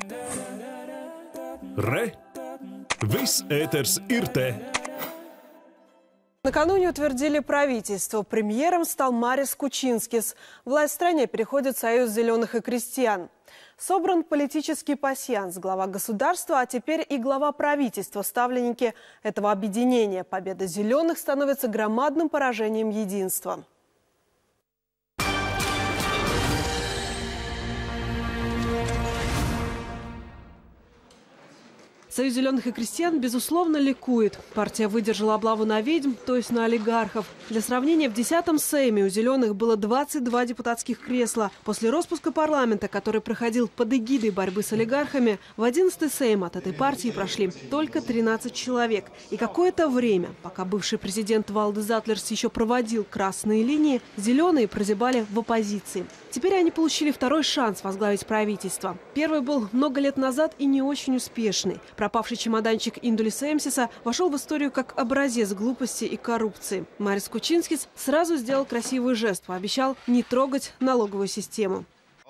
Re! Viss ēters ir te! Накануне утвердили правительство. Премьером стал Марис Кучинскис. Власть в стране переходит в Союз зеленых и крестьян. Собран политический пасьянс. Глава государства, а теперь и глава правительства, ставленники этого объединения. Победа зеленых становится громадным поражением единства. Союз зеленых и крестьян, безусловно, ликует. Партия выдержала облаву на ведьм, то есть на олигархов. Для сравнения, в 10-м Сейме у зеленых было 22 депутатских кресла. После распуска парламента, который проходил под эгидой борьбы с олигархами, в 11-й Сейм от этой партии прошли только 13 человек. И какое-то время, пока бывший президент Валдис Затлерс еще проводил красные линии, зеленые прозябали в оппозиции. Теперь они получили второй шанс возглавить правительство. Первый был много лет назад и не очень успешный. Пропавший чемоданчик Индулиса Эмсиса вошел в историю как образец глупости и коррупции. Марис Кучинскис сразу сделал красивый жест, пообещал не трогать налоговую систему.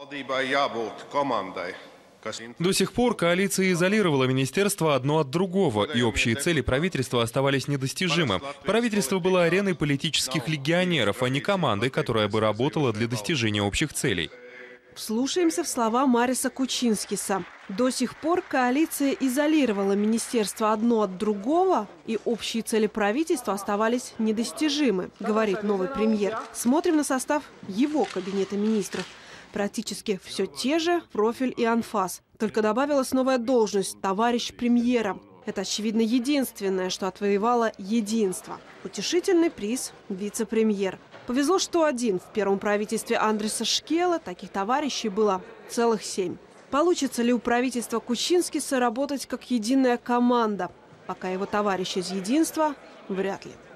До сих пор коалиция изолировала министерство одно от другого, и общие цели правительства оставались недостижимы. Правительство было ареной политических легионеров, а не командой, которая бы работала для достижения общих целей. Вслушаемся в слова Мариса Кучинскиса. До сих пор коалиция изолировала министерство одно от другого, и общие цели правительства оставались недостижимы, говорит новый премьер. Смотрим на состав его кабинета министров. Практически все те же профиль и анфас. Только добавилась новая должность – товарищ премьера. Это, очевидно, единственное, что отвоевало единство. Утешительный приз – вице-премьер. Повезло, что один. В первом правительстве Андреса Шкела таких товарищей было целых 7. Получится ли у правительства Кучинскиса работать как единая команда? Пока его товарищ из единства – вряд ли.